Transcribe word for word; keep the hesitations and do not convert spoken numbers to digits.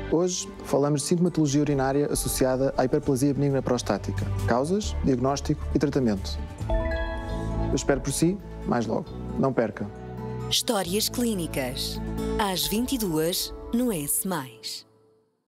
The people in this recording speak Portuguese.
Hoje falamos de sintomatologia urinária associada à hiperplasia benigna prostática. Causas, diagnóstico e tratamento. Eu espero por si, mais logo. Não perca. Histórias Clínicas. Às vinte e duas no S mais.